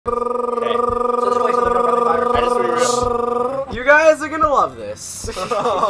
You guys are gonna love this. Let's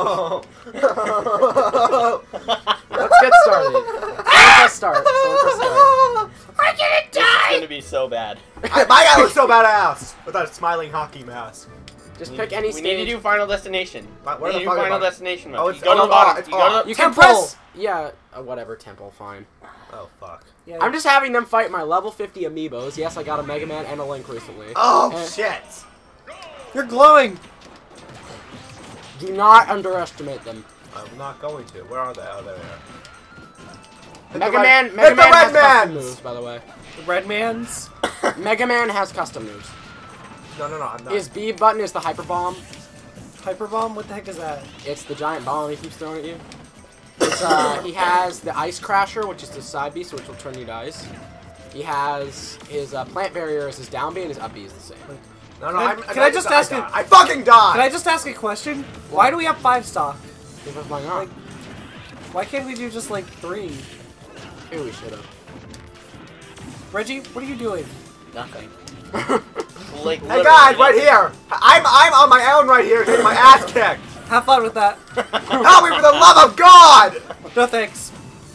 get started. Let's start. I'm gonna die! It's gonna be so bad. My guy looks so badass with that smiling hockey mask. Just pick any stage. We need to do Final Destination. Where the fuck Final Destination mode. Oh, You go to the bottom. You can press. Yeah, whatever. Temple, fine. Oh fuck. Yeah. I'm just having them fight my level 50 amiibos. Yes, I got a Mega Man and a Link recently. Oh shit! You're glowing. Do not underestimate them. I'm not going to. Where are they? Oh, there they are. Mega Man has custom moves, by the way. The Red Man's? Mega Man has custom moves. No, I'm not. His B button is the Hyper Bomb. Hyper Bomb? What the heck is that? It's the giant bomb he keeps throwing at you. It's, he has the Ice Crasher, which is his side B, so which will turn you to ice. He has his Plant Barrier as his down B, and his up B is the same. No, can I just ask you? I fucking died! Can I just ask a question? Why do we have 5 stock? Because why not? Like, why can't we do just like 3? Maybe we should have. Reggie, what are you doing? Nothing. Like, hey guys, right here! I'm on my own right here, getting my ass kicked! Have fun with that. Help me for the love of God! No thanks.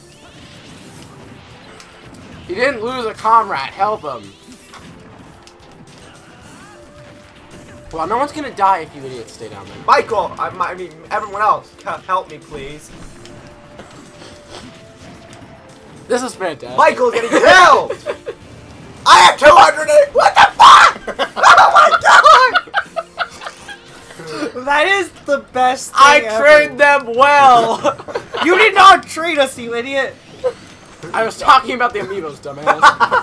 He didn't lose a comrade. Help him. Well, no one's gonna die if you idiots stay down there. Michael! I mean, everyone else, help me, please. This is fantastic. Michael's getting killed! I have 208! What the fuck?! Oh my god! That is the best thing I ever. trained them well! You did not train us, you idiot! I was talking about the amiibos, dumbass.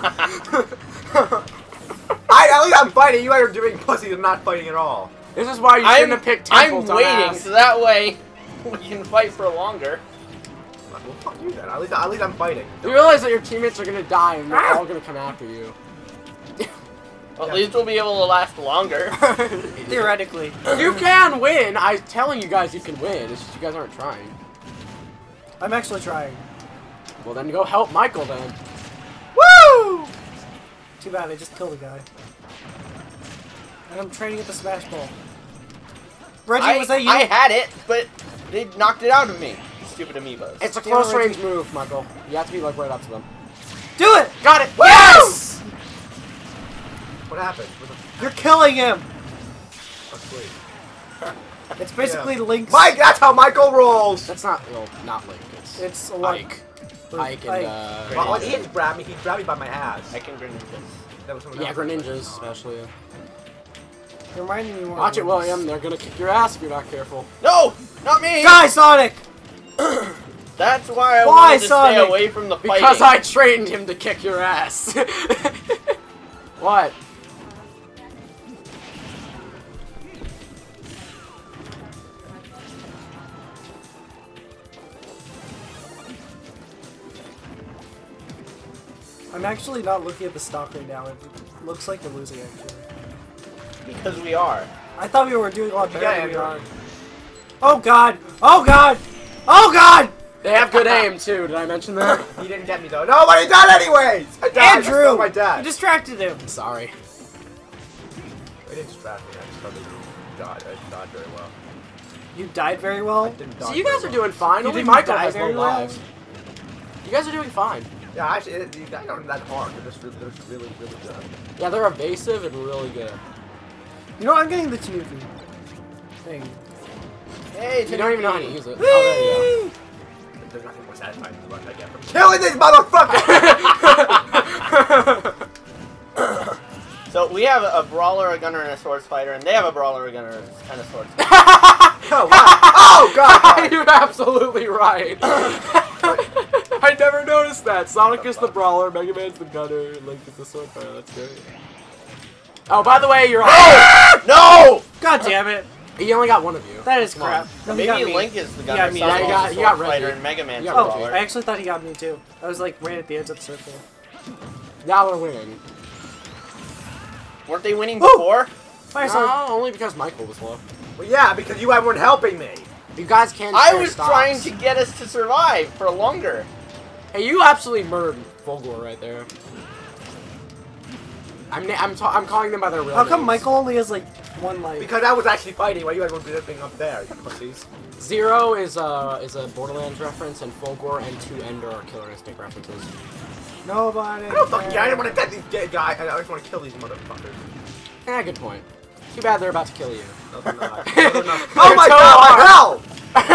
At least I'm fighting. You guys are doing pussies and not fighting at all. This is why you shouldn't have picked Temple, I'm waiting, so that way we can fight for longer. Well, fuck you then. At least I'm fighting. You realize that your teammates are gonna die and they're all gonna come after you. Well, at least we'll be able to last longer. Theoretically. You can win! I'm telling you guys you can win. It's just you guys aren't trying. I'm actually trying. Well, then go help Michael then. Woo! Too bad, I just killed a guy. And I'm training at the Smash Ball. Reggie, was that you? I had it, but they knocked it out of me. Stupid amiibos. It's a close range move, Michael. You have to be like right up to them. Do it! Got it! Woo! Yes! What happened? You're killing him! Oh, sweet. It's basically Link's... Mike, that's how Michael rolls! That's not, well, not Link. It's a Ike. Ike and, Well, he didn't grab me. He grabbed me by my ass. I can grenade this. That was yeah, Greninjas, especially. You're reminding me more. Watch it, William. They're gonna kick your ass if you're not careful. No! Not me! Die, Sonic! That's why I wanted to stay away from the fighting. Because I trained him to kick your ass. What? I'm actually not looking at the stock right now. It looks like we're losing, actually. Because we are. I thought we were doing a lot better Yeah, than we you're are. Oh god! Oh god! Oh god! They have good aim too. Did I mention that? He didn't get me though. No, but he died anyways! I died. Andrew! I my dad. You distracted him! Sorry. I didn't distract me. I just thought he died. I died very well. You died very well? I didn't die So you guys are doing fine. You Only didn't Michael die has very low well? lives. You guys are doing fine. Yeah, actually, these guys aren't that hard. They're just really good. Yeah, they're evasive and really good. You know, I'm getting the Tanuki thing. Hey, You don't even know how to use it. Whee! Oh, there you go. There's nothing more satisfying than the rush I get from killing these motherfuckers! So we have a brawler, a gunner, and a swords fighter, and they have a brawler, a gunner, and a swords fighter. Oh, wow. Oh, God! You're absolutely right. I never noticed that. Sonic is the brawler, Mega Man's the gunner, and Link is the sword fighter. That's great. Oh, by the way, you're No! God damn it! He only got one of you. That is Come on. crap. No, he got Maybe me. Link is the He gunner, got me. Sonic Yeah, is he the got sword fighter, Reggie. and Mega Man's He the got Oh, brawler. I actually thought he got me too. I was like right at the ends of the circle. Now we're winning. Weren't they winning before? Fire sword. No, only because Michael was low. Well, yeah, because you weren't helping me. You guys can't I share was stocks. trying to get us to survive for longer. Hey, you absolutely murdered Fulgor right there. I'm calling them by their real How come names. Michael only has like one life? Because I was actually fighting while you guys were zipping up there, you pussies. Zero is a Borderlands reference, and Fulgor and 2 Ender are Killer Instinct references. Nobody. I don't fucking care. I didn't want to get these dead guys. I just want to kill these motherfuckers. Yeah, good point. Too bad they're about to kill you. No, they're not. No, they're not. Oh They're my so god, hard. my hell!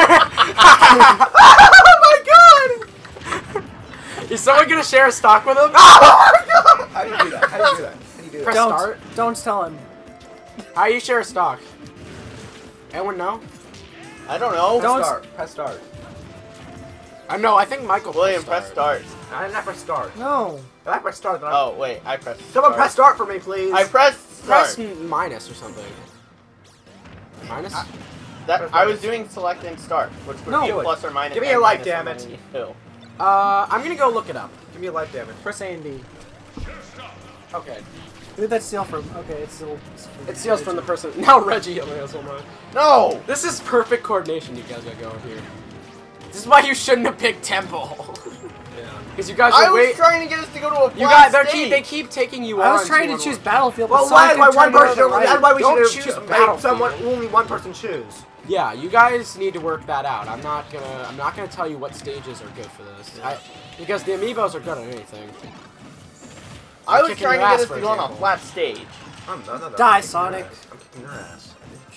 Oh my god! Is someone gonna share a stock with him? Oh my god! How do you do that? How do you do that? How do you do that? Press Don't. start. Don't tell him. How do you share a stock? Anyone know? I don't know. Don't- Press start. No, I think Michael. William, press start. I did not press start. No. If I press start, then Oh, wait, I pressed Someone start. press start for me, please. I pressed Press start. minus or something. Minus? I was doing select and start, which would No, be do it. plus or minus. Give me a and like, minus damn on it. any two. I'm gonna go look it up. Give me a life damage. Press A and B. Okay. Who did that steal from? Okay, it's still. It steals from the person. Now Reggie, I'm gonna mine. No! This is perfect coordination you guys got going here. This is why you shouldn't have picked Temple. Yeah. Because you guys I are was wait. trying to get us to go to a flat You guys, stage. they keep taking you I on. was trying to 2-on-1. choose Battlefield. Well, but why someone one turned it person? over right. That's why we Don't should choose have made Battlefield. someone only one person choose. Yeah, you guys need to work that out. I'm not gonna tell you what stages are good for this. Because the amiibos are good at anything. I was kicking trying to your get ass, us for to go on a example. flat stage. I'm none. Die, Sonic. I'm kicking your ass.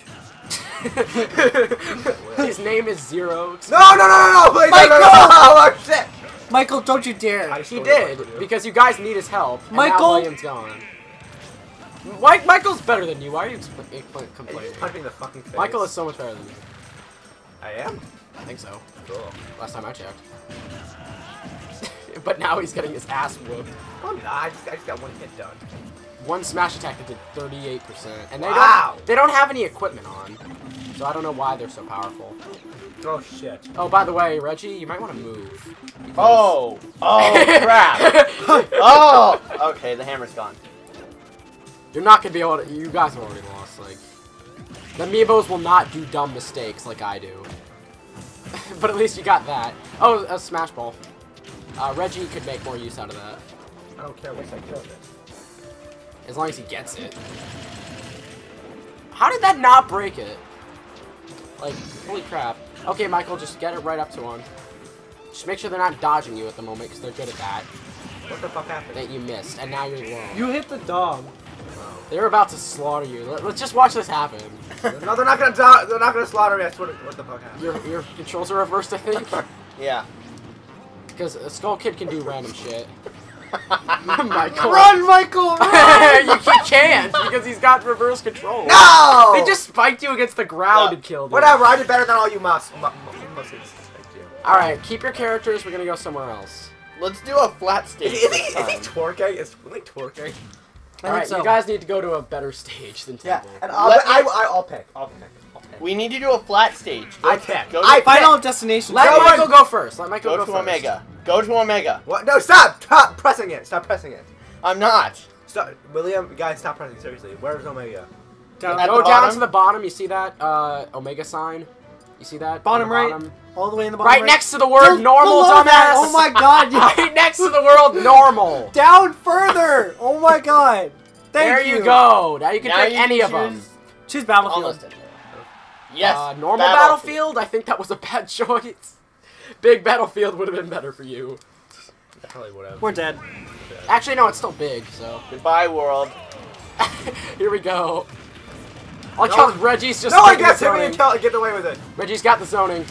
His name is Zero. No, please, Michael! no, oh, shit! Michael, don't you dare. He did because you guys need his help. And Michael! now William's gone. Michael's better than you. Why are you complaining? Punching the fucking face. Michael is so much better than you. I am? I think so. Cool. Last time I checked. But now he's getting his ass whooped. Oh, no, I just got one hit done. One smash attack that did 38%, and Wow. they don't have any equipment on, so I don't know why they're so powerful. Oh, shit. Oh, by the way, Reggie, you might want to move. because- Oh crap! Oh, okay, the hammer's gone. You're not gonna be able to. You guys have already lost. Like, the amiibos will not do dumb mistakes like I do. But at least you got that. Oh, a smash ball. Reggie could make more use out of that. I don't care once I kill it. As long as he gets it. How did that not break it? Like, holy crap. Okay, Michael, just get it right up to him. Just make sure they're not dodging you at the moment, because they're good at that. What the fuck happened? That you missed, and now you're low. You hit the dog. They're about to slaughter you. Let's just watch this happen. No, they're not gonna die. They're not gonna slaughter me. I swear. What the fuck happened? Your controls are reversed, I think. Yeah. Because a Skull Kid can do random shit. Michael. Run, Michael! Run! He can't, because he's got reverse control. No! They just spiked you against the ground and killed you. Whatever. I did better than all you pussies. Thank you. Alright, keep your characters. We're gonna go somewhere else. Let's do a flat stage Is he this time. twerking? Is really twerking? Alright, so. you guys need to go to a better stage than Yeah. Temple. And Let me- I'll pick. I'll pick. We need to do a flat stage. I pick. Go I to, Final destination. Let No, Michael go first. Let Michael go go to first. Omega. Go to Omega. What? No, stop! Stop pressing it. Stop pressing it. I'm not. Stop, William. Guys, stop pressing. Seriously. Where's Omega? Down. At Go the down bottom? to the bottom. You see that Omega sign? You see that? Bottom On the right. All the way in the bottom Right next to the word normal, below dumbass. that. Oh my god. You Right next to the word normal. down further. Oh my god. Thank There you go. Now you can Now pick you any of choose- them. Choose Battlefield. Almost in there. Yes. Normal Battlefield. I think that was a bad choice. Big Battlefield would have been better for you. Probably whatever. We're dead. Actually, no, it's still big. So Goodbye, world. here we go. I like No how one- Reggie's just No one taking the gets him zoning. until I get away with it. Reggie's got the zoning.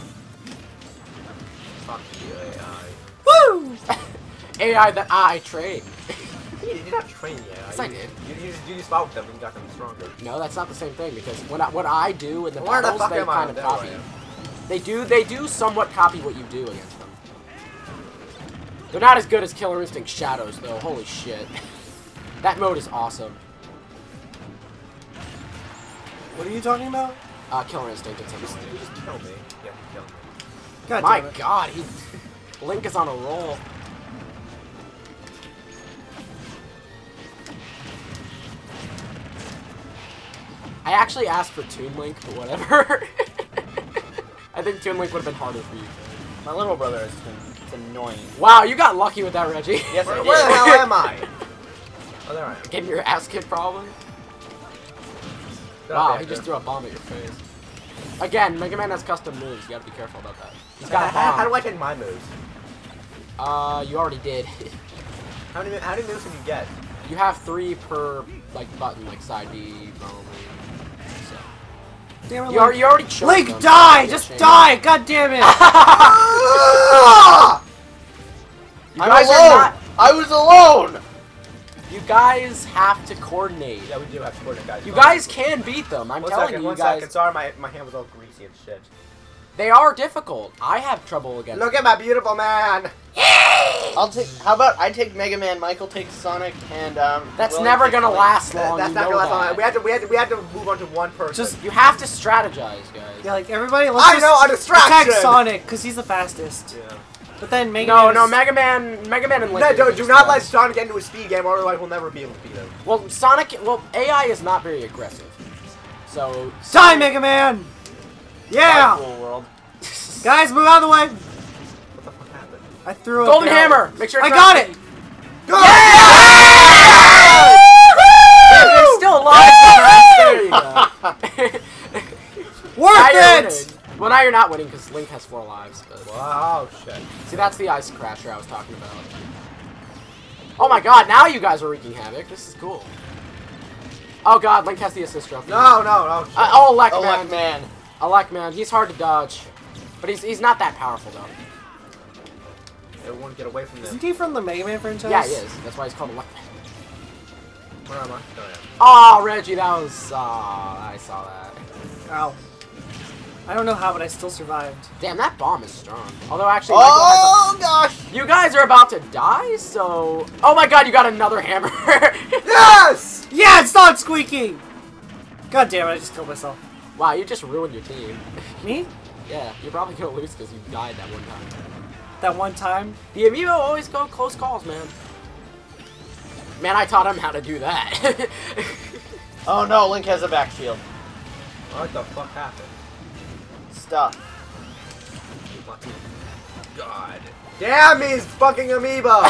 Fuck you, AI. Woo! AI that I train. You're not trained yet. Yes, I did. You just fought with them and you got them stronger. No, that's not the same thing because what I do in the Where the battles, fuck they am I? kind of There copy. I am. They do somewhat copy what you do against them. They're not as good as Killer Instinct Shadows though. Holy shit. That mode is awesome. What are you talking about? Killer Instinct. It's You amazing. just kill me. Yeah, you kill me. God My damn it. God, Link is on a roll. I actually asked for Toon Link, but whatever. I think Toon Link would have been harder for you. My little brother is it's annoying. Wow, you got lucky with that, Reggie. Yes, I Where did. the hell am I? Oh, there I am. Getting your ass kicked, probably. Wow, he just threw a bomb at your face. Again, Mega Man has custom moves. You gotta be careful about that. He's got a bomb. How do I take my moves? You already did. How many moves can you get? You have 3 per like button, like side B, normal. So. Damn it, You already chose Link, them. die! Yeah, Just shame. die! God damn it! You guys are not. I was alone! You guys have to coordinate. Yeah, we do have to coordinate, guys. You guys can beat them. I'm One telling second, you, one guys. second. Sorry, my hand was all greasy and shit. They are difficult. I have trouble against. Look at my beautiful man. I'll take. How about I take Mega Man, Michael takes Sonic, and That's Willie never takes gonna Link. last long. That's you not know gonna last long. that. We had to move on to one person. Just You have to strategize, guys. yeah, like everybody. Let's I just know a distraction. attack Sonic because he's the fastest. Yeah. But then Mega No, Man no, is- Mega Man and Link. No, do not let Sonic get into a speed game, or otherwise we'll never be able to beat him. Well, Sonic. Well, AI is not very aggressive. So. Die, Mega Man! Yeah, Cool world. guys, move out of the way. What the fuck happened? I threw a Golden barrel. Hammer. Make sure. I it's got not- it. Go! Yeah, they're still alive. There you go. Worth Now you're it. winning. Well, now you're not winning because Link has 4 lives. But Wow, shit. see, that's the ice crasher I was talking about. Oh my God! Now you guys are wreaking havoc. This is cool. Oh God, Link has the assist trophy. No, shit. Oh, Elec Oh, man. man. Elec man. He's hard to dodge, but he's not that powerful though. Everyone get away from this. Isn't he from the Mega Man franchise? Yeah, he is. That's why he's called Elec man. Where am I? Oh, yeah. Oh, Reggie, that was. I saw that. Ow. I don't know how, but I still survived. Damn, that bomb is strong. Although actually, Michael has Oh gosh! you guys are about to die, so. Oh my God, you got another hammer. Yes! Yeah, it's not squeaking. God damn it! I just killed myself. Wow, you just ruined your team. Me? Yeah, you're probably gonna lose because you died that one time. That one time? The Amiibo always go close calls, man. Man, I taught him how to do that. Oh no, Link has a back shield. What the fuck happened? Stuff. God. Damn these fucking amiibo!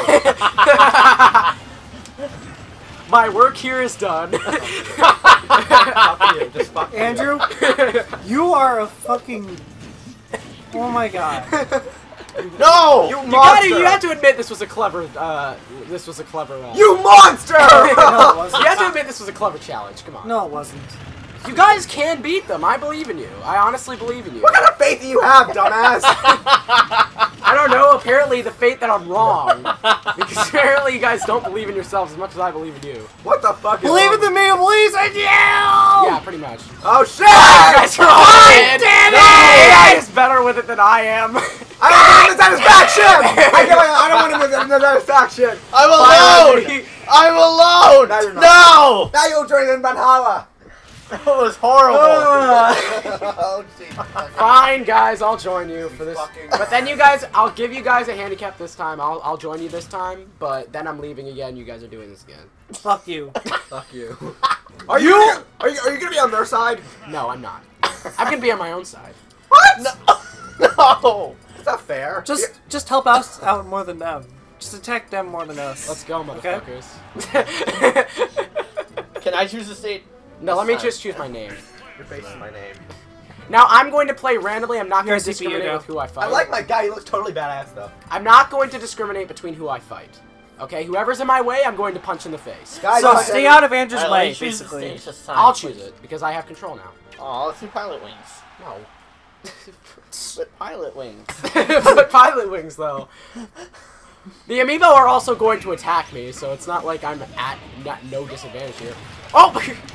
My work here is done. Fuck you. Just fuck Andrew, you are a fucking. Oh my god. No! You You monster! have to admit this was a clever. You monster! No, it wasn't. You have to admit this was a clever challenge. Come on. No, it wasn't. You guys can beat them. I believe in you. I honestly believe in you. What kind of faith do you have, dumbass? I don't know. Apparently, the fate that I'm wrong. Because apparently, you guys don't believe in yourselves as much as I believe in you. What the fuck is Believe in wrong the me, believes in you! Yeah, pretty much. Oh shit! You guys are all dead. damn The it! AI is better with it than I am. I don't want the satisfaction! I don't want the satisfaction! I'm alone! Finally. I'm alone! No, you're not. No! Now you'll join in Valhalla! That was horrible. Oh, jeez. Fine, guys, I'll join you for this. Fucking- But then you guys, I'll give you guys a handicap this time. I'll join you this time. But then I'm leaving again. You guys are doing this again. Fuck you. Fuck you. Are you gonna be on their side? No, I'm not. I'm gonna be on my own side. What? No. No! That's not fair. Just help us out more than them. Just attack them more than us. Let's go, Okay. motherfuckers. Can I choose a state? No, let me just choose my name. Your face is my name. Now I'm going to play randomly. I'm not You're going to a CPU discriminate now. with who I fight. I like my guy. He looks totally badass though. I'm not going to discriminate between who I fight. Okay, whoever's in my way, I'm going to punch in the face. Guy, So look, stay out of Andrew's Alright, way, let me choose the basically. stage this time. I'll choose it because I have control now. Oh, let's do pilot wings. No. But pilot wings. But pilot wings, though. The Amiibo are also going to attack me, so it's not like I'm at no disadvantage here. Oh!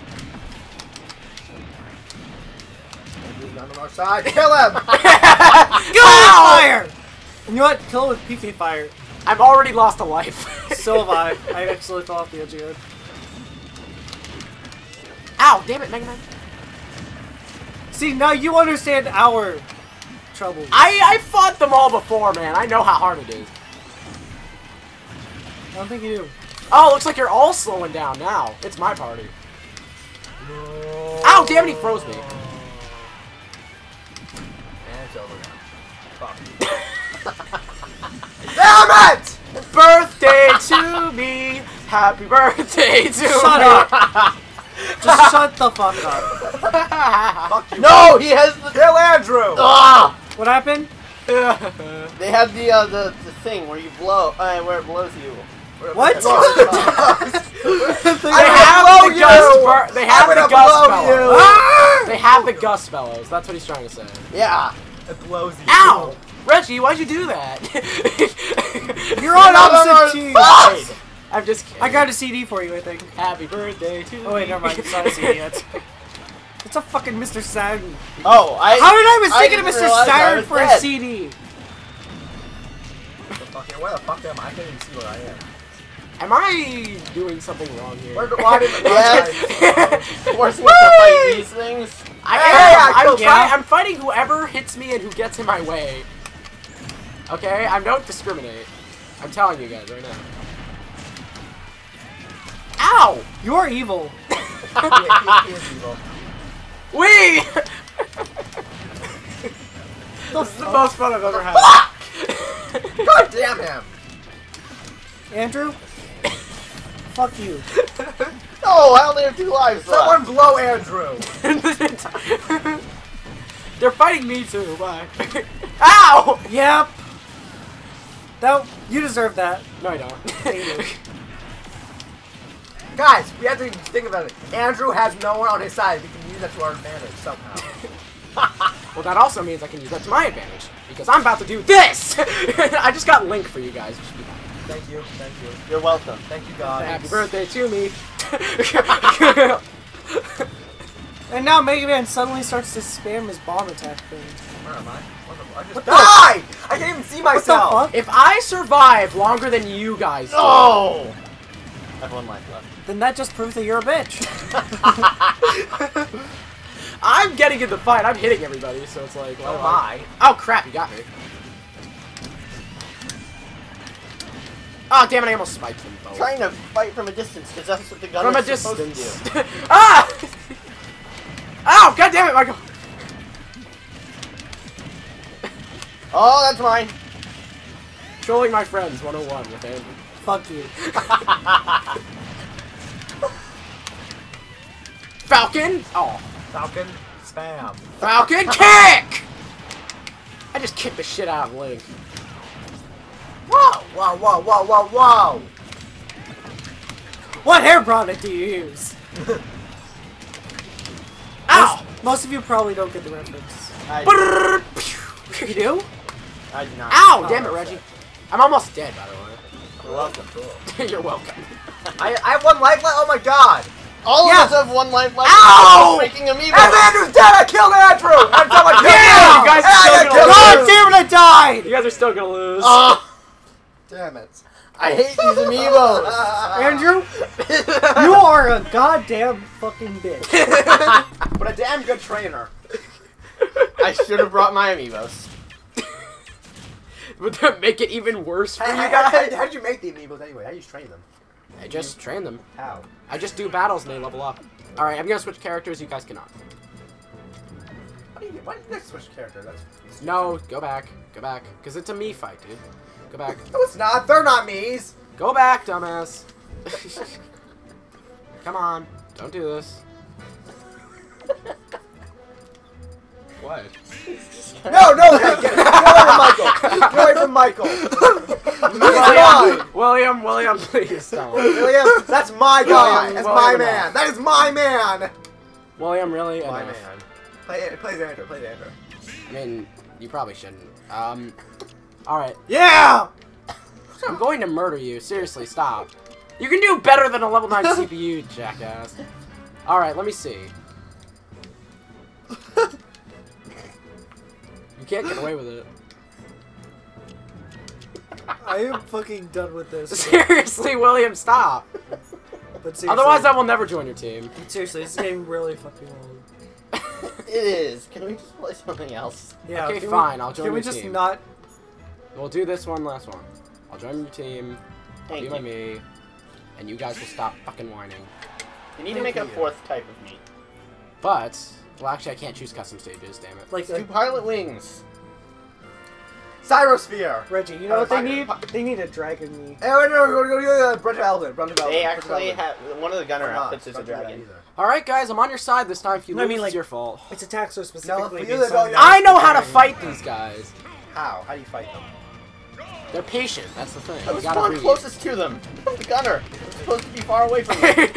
He's on our side. Kill him! Kill him with fire! You know what? Kill him with PK fire. I've already lost a life. So have I. I actually fell off the edge again. Ow! Damn it, Mega Man. See, now you understand our troubles. I fought them all before, man. I know how hard it is. I don't think you do. Oh, looks like you're all slowing down now. It's my party. Ow! Damn it, he froze me. And it's over now. Fuck. Damn it! Birthday to me. Happy birthday to Shut me. up! Just shut the fuck up. Fuck you. No, he has the. Kill Andrew! Ah! What happened? They have the thing where you blow, where it blows you. What? They have the gust bellows. you! They have the gust bellows. That's what he's trying to say. Yeah. It blows you. Ow! Reggie, why'd you do that? You're on opposite teams. Fine. I'm just kidding. I got a CD for you, I think. Happy birthday to Oh wait, never mind. It's not a CD yet. It's a fucking Mr. Saturn. Oh, How did I mistake it didn't Mr. realize I Saturn was for a dead. CD? Where the fuck am I? I can't even see where I am. Am I doing something wrong here? Why did the Yes. Forcing us to fight these things. I'm fighting whoever hits me and who gets in my way. Okay? I don't discriminate. I'm telling you guys right now. Ow! You're evil. He is evil. Wee! This is the most fun I've ever had. God damn him! Andrew? Fuck you. No, I only have 2 lives left. Someone blow Andrew! They're fighting me too. Bye. Ow! Yep. No, you deserve that. No, I don't. Guys, we have to think about it. Andrew has no one on his side. We can use that to our advantage somehow. Well, that also means I can use that to my advantage because I'm about to do this. I just got Link for you guys. Thank you, thank you. You're welcome. Thank you, God. Happy birthday to me. And now Mega Man suddenly starts to spam his bomb attack thing. Where am I? I just What the- died! I can't even see What the myself! fuck? If I survive longer than you guys do, Oh! I have 1 life left. Then that just proves that you're a bitch. I'm getting in the fight. I'm hitting everybody, so it's like, Oh what my. Oh crap! You got me. Oh damn it! I almost spiked them both. Trying to fight from a distance because that's what the gun From a is supposed distance. to do. Ah! Ow! God damn it, Michael! Oh, that's mine. Trolling my friends 101 with Andrew. Fuck you. Falcon! Oh. Falcon, spam. Falcon kick! I just kicked the shit out of Link. Whoa, whoa, whoa, whoa, whoa, whoa! What hair product do you use? Ow! Most of you probably don't get the reference. You do? I do not. Ow! Oh, Damn it, that's Reggie. it. I'm almost dead, by the way. You're welcome. Cool. You're welcome. I have 1 life left? Oh my god! All Yeah. of us have 1 life left. Ow! Freaking Amiibo. And Andrew's dead! I killed Andrew! And someone killed Yeah, me! you guys And are I still killed gonna God you! damn it, I died! You guys are still gonna lose. Damn it. I hate these Amiibos. Andrew, you are a goddamn fucking bitch. But a damn good trainer. I should have brought my Amiibos. Would that make it even worse for you How guys? did you make the Amiibos anyway? How do you train them? I just train them. How? I just do battles and they level up. Alright, I'm gonna switch characters, you guys cannot. Why did you guys switch characters? That's... No, go back. Go back. Because it's a me fight, dude. Go back. No, it's not. They're not me's. Go back, dumbass. Come on. Don't do this. What? No, get away from Michael. William, please don't. William, that's my guy. That's my William, man. That is my man. William, really? My Enough. man. Play Andrew. Play Andrew. I mean, you probably shouldn't. Alright. Yeah! I'm going to murder you. Seriously, stop. You can do better than a level 9 CPU, jackass. Alright, let me see. You can't get away with it. I am fucking done with this. Seriously, William, stop. But seriously, Otherwise, I will never join your team. seriously, this is getting really fucking long. It is. Can we just play something else? Yeah, Okay, can fine, I'll join Can we your just team. not? We'll do this one last one. I'll join your team. Thank Be you. by me. And you guys will stop fucking whining. You need to make a 4th type of meat. But, well, actually, I can't choose custom stages, damn it. Like, Do pilot wings. Cyrosphere. Reggie, you know what they need? They need a dragon me. Hey, wait, no, go Brent Eldon. They actually have one of the gunner outfits is a dragon. Alright, guys, I'm on your side this time. If you No, I lose, mean, like, it's your fault. Its attacks are No, specifically for you, based they don't on... know. I know how to fight these guys. How? How do you fight them? They're patient. That's the thing. I You was gotta one read. closest to them. The gunner. I'm supposed to be far away from them.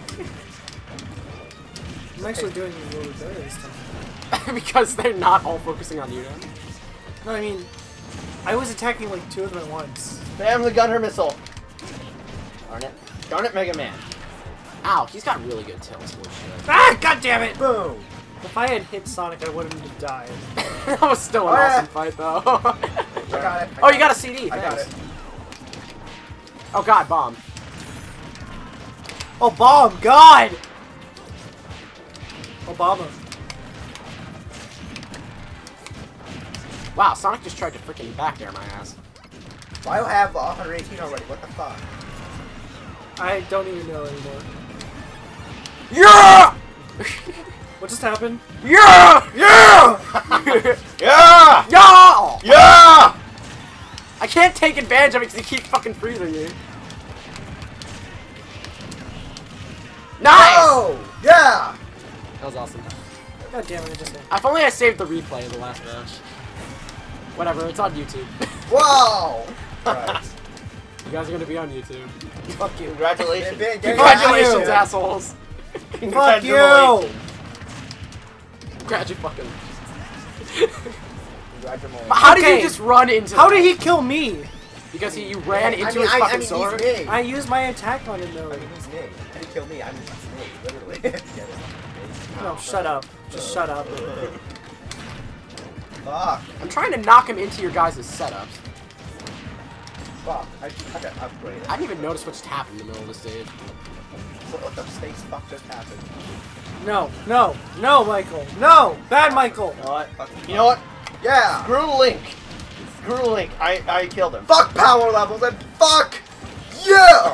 I'm actually doing really better this time. Because they're not all focusing on you now. No, I mean, I was attacking like 2 of them at once. Spam the gunner missile. Darn it. Darn it, Mega Man. Ow, he's got really good tilts. Holy shit. Ah, god damn it! Boom. If I had hit Sonic, I wouldn't have died. That was still an awesome fight, though. I got it. Oh, you got a CD. I got Thanks. it. Oh god, bomb. Oh, bomb! God! Obama. Wow, Sonic just tried to freaking back air my ass. I have 118 already. What the fuck? I don't even know anymore. Yeah! What just happened? Yeah! Yeah! Yeah! Yeah! Yeah! I can't take advantage of it because you keep fucking freezing me. Nice! Oh! Yeah! That was awesome. God damn it, I just... If only I saved the replay of the last match. Whatever, it's on YouTube. Whoa! Right. You guys are gonna be on YouTube. Fuck you. Congratulations. Congratulations, you. assholes. Fuck you! Congratulations. Congratulations. How did Okay. you just run into How that? did he kill me? Because you ran into I his fucking he's sword? me. I used my attack on him though. I mean, he's me. How did he kill me? I'm just me, literally. Get it? No, shut up. Just shut up. Fuck. I'm trying to knock him into your guys' setups. Fuck. I got upgraded. I didn't even notice what just happened in the middle of the stage. What the space fuck just happened? No, no, no, Michael. No! Bad Michael! You know what? You know what? Yeah! Screw Link. Screw Link. I killed him. Fuck power levels and fuck you!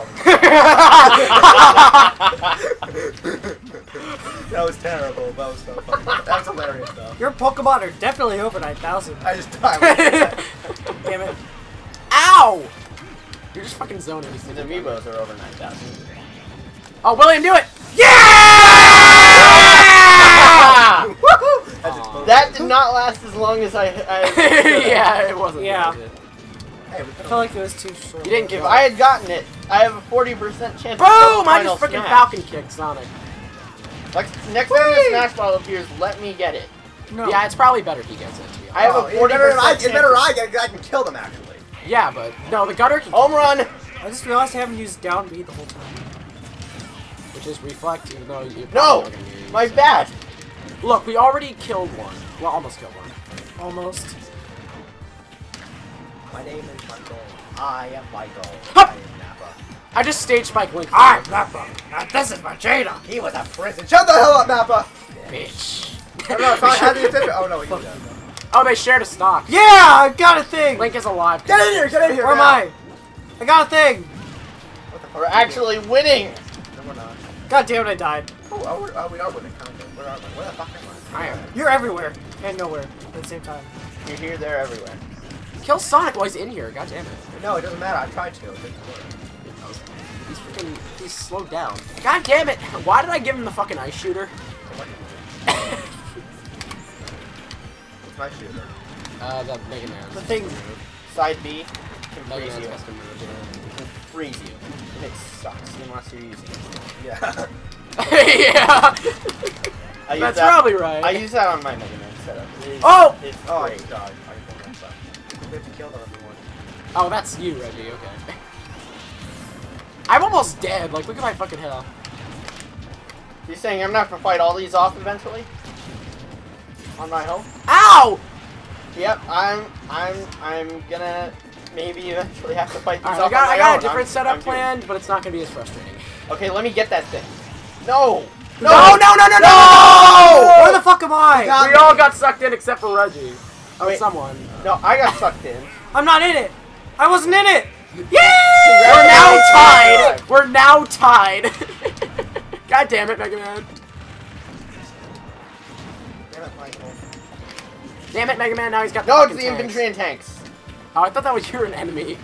That was terrible. That was so funny. That was hilarious though. Your Pokemon are definitely over 9,000. I just died. Damn it. Ow! You're just fucking zoning these The things. Amiibos are over 9,000. Oh, William, do it! Yeah! That did not last as long as I Yeah, it wasn't. Yeah. Was it? Hey, I felt like it was too short. You didn't If give I had gotten it, I have a 40% chance. Boom! of I final just freaking smash. Falcon kicked Sonic. Like, next time the Smash Ball appears, let me get it. No. Yeah, it's probably better he gets it, to be honest. I have a 40% it's better I get it. I can kill them actually. Yeah, but no, the Gunner can Home run! I just realized I haven't used down B the whole time. which is reflect, even though you No! probably gonna use. My bad! Look, we already killed one. Well, almost killed one. Almost. My name is Michael. I am Michael. Hup! I am Nappa. I just stage spike Link. I'm Nappa. Now this is Vegeta. He was a prison. Shut the hell up, Nappa. Bitch. Oh, no, it's not having attention. Oh no, he did. Oh, they shared a stock. Yeah! I got a thing! Link is alive. Get in here! Get in here! Where am now. I? I got a thing! What the fuck? We're actually winning! No, we're not. God damn it, I died. Oh, we are winning. Kind of. Where are we? Where the fuck am I? I am. You're everywhere. And nowhere at the same time. You're here, there, everywhere. Kill Sonic while he's in here. God damn it. No, it doesn't matter. I tried to. It didn't work. He's freaking. He's slowed down. God damn it. Why did I give him the fucking ice shooter? What's my shooter? The Mega Man. The thing. Side B can Mega freeze Man's you. custom move, It can freeze you. And it sucks unless you're using it. Yeah. yeah. I use That's that, probably right. I use that on my Mega Man setup. It's, Oh! It's Oh, I great. just died. I messed up. We have to kill them everyone. Oh, that's you, Reggie. Okay. I'm almost dead. Like, look at my fucking health. You're saying I'm not gonna fight all these off eventually? On my home? Ow! Yep, I'm gonna maybe eventually have to fight these Alright, off on my I got own. a different setup I'm planned, but it's not gonna be as frustrating. Okay, let me get that thing. No! No! No! No! No! No! Where the fuck am I? We all got sucked in except for Reggie. Oh, Wait. someone. No, I got sucked in. I'm not in it. I wasn't in it. Yay! We're now Congratulations. tied. We're now tied. God damn it, Mega Man. Damn it, Michael. Damn it, Mega Man. Now he's got. No, it's fucking the tanks. infantry and tanks. Oh, I thought that was your enemy.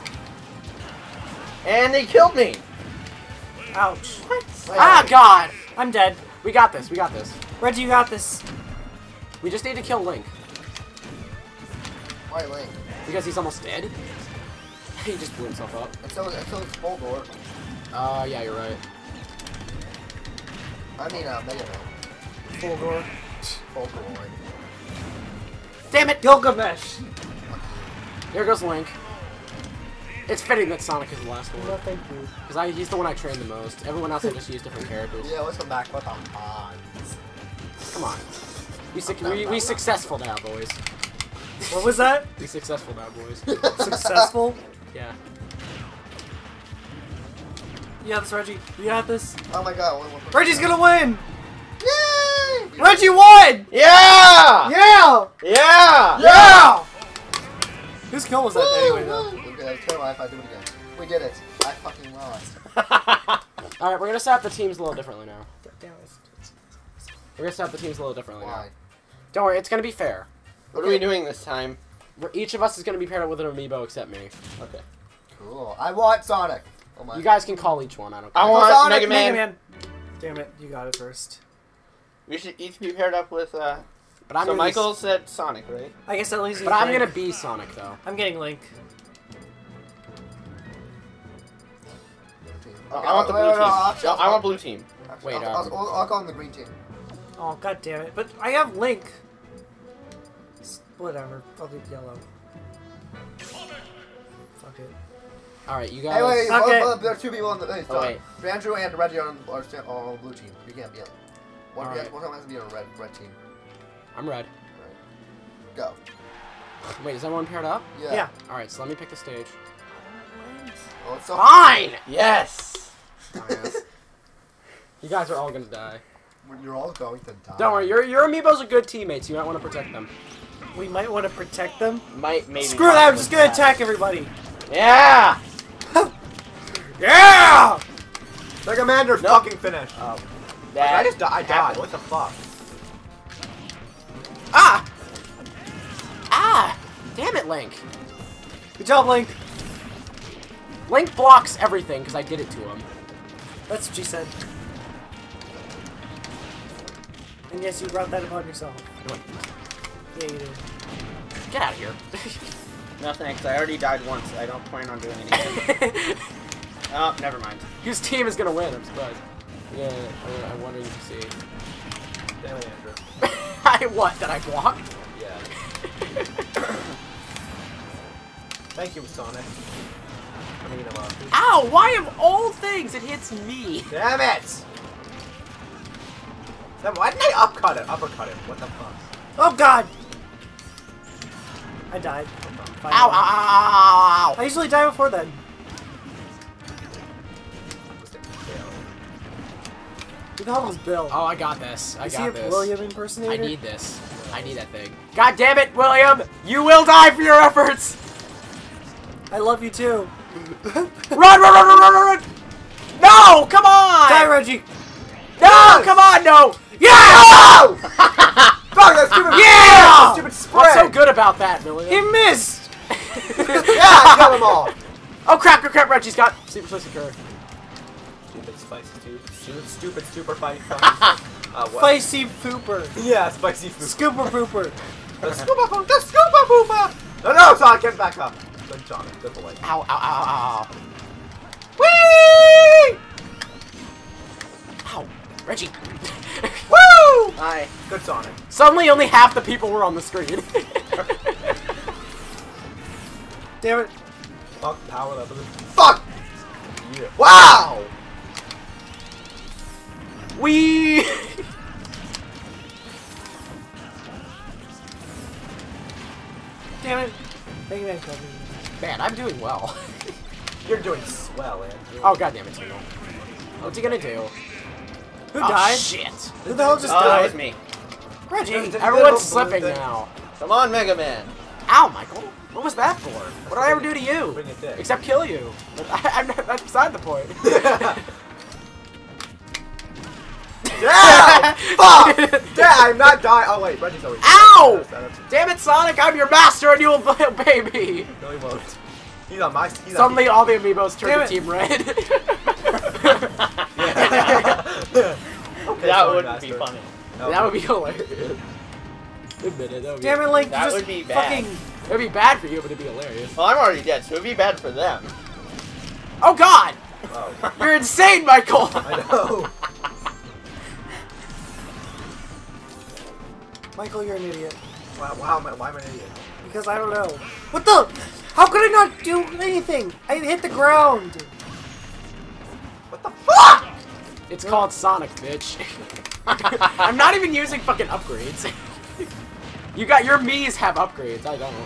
And they killed me. Ouch. Ah, God! I'm dead. We got this. We got this. Reggie, you got this. We just need to kill Link. Why Link? Because he's almost dead. He just blew himself up. Until it's full door. Yeah, you're right. I mean, Mega Man. Full door. Full door. Like. Damn it! Gilgamesh. There goes Link. It's fitting that Sonic is the last No, one. thank you. Because he's the one I trained the most. Everyone else I just used different characters. Yeah, let's come back with the odds. Come on. We successful now, boys. What was that? We successful now, boys. Successful? Yeah. You got this, Reggie. You got this. Oh my god. Reggie's gonna win! Yay! Reggie won! Yeah! Yeah! Yeah! Yeah! Whose kill was that anyway, though? Okay, turn life, I do it again. We did it. I fucking lost. Alright, we're gonna set up the teams a little differently now. Damn it. We're gonna set up the teams a little differently Why? now. Don't worry, it's gonna be fair. What are we doing this time? Each of us is gonna be paired up with an amiibo except me. Okay. Cool. I want Sonic. Oh my. You guys can call each one, I don't care. I want Sonic, Mega Man. Mega Man. Damn it, you got it first. We should each be paired up with, But I'm so gonna Michael said Sonic, right? I guess at least But I'm gonna be Sonic, though. I'm getting Link. Okay, I want the blue team. No, I want blue team. Wait, I'll call him the green team. Oh, god damn it. But I have Link. Whatever. I'll do yellow. Fuck it. Alright, you guys... Hey, wait, Okay. there are two people on the Oh, wait. Andrew and Reggie are on blue team. You can't be on. One Alright. has to be on red team. I'm red. Alright. Go. Wait, is everyone paired up? Yeah. Alright, so let me pick the stage. Oh, it's so Fine! Yes! Dumbass. You guys are all gonna die. You're all going to die. Don't worry, your amiibos are good teammates. You might want to protect them. We might want to protect them. Maybe. Screw that, I'm just gonna attack everybody. Yeah! Yeah! Mega Man, you're Nope. fucking finished. That I died. happened. What the fuck? Ah! Ah! Damn it, Link. Good job, Link. Link blocks everything because I did it to him. That's what she said. And yes, you brought that upon yourself. Yeah, you did. Get out of here. No thanks, I already died once. I don't plan on doing anything. Oh, never mind. Whose team is gonna win? I'm surprised. Yeah, I'm wondering to see. Damn it, Andrew. What? Did I block? Yeah. Thank you, Sonic. I mean, Ow! Why of all things it hits me? damn it! Then why didn't I uppercut it? What the fuck? Oh god! I died. Ow! Ow! Ow! Ow! I usually die before then. Who the hell was Bill? Oh, I got this. I Is he got a this. William I impersonator? need this. I need that thing. God damn it, William! You will die for your efforts! I love you too. Run! Run! Run! Run! Run! Run! Run! No! Come on! Die, Reggie! No! Come on! No! Yeah! No! Fuck, that stupid Yeah! stupid spray! What's so good about that, William? He missed! Yeah, I got them all! Oh crap! Crap! Reggie's got super twisted curve. Stupid spicy dude. Stupid super fight. What? Spicy pooper. Yeah, spicy food. Scooper pooper. The scooper pooper! No, Sonic, get back up. Good Sonic, good boy. Ow! Ow! Ow! Ow! Whee! Ow! Reggie! Woo! Hi. Good Sonic. Suddenly, only half the people were on the screen. Damn it. Fuck, power level. Fuck! Yeah. Wow! Wee! Damn it. Mega Man killed me. Man, I'm doing well. You're doing swell, Andrew. Oh god damn it, Tingle. What's he gonna do? Who Oh, died? shit! Who the hell just Oh, that died? was me. Reggie. Everyone's slipping now. Come on, Mega Man. Ow, Michael! What was that for? What did I ever do to you? Bring it there. Except kill you. That's beside the point. Yeah! Fuck! Damn, I'm not dying. Oh wait, Reggie's always. Ow! Damn it, Sonic! I'm your master, and you will obey me. No, he won't. He's on my. Suddenly, all the amiibos turn Damn to it. Team Red. Okay, That sorry, wouldn't master. be funny. That would be hilarious. Admit it. That would be Damn it, Link, That you would just be bad. fucking... It would be bad for you, but it'd be hilarious. Well, I'm already dead, so it'd be bad for them. Oh God! Oh, You're insane, Michael! I know. Michael, you're an idiot. Wow, why am I an idiot? Because I don't know. What the? How could I not do anything? I hit the ground. What the fuck? It's called Sonic, bitch. I'm not even using fucking upgrades. You got your Mii's have upgrades. I don't.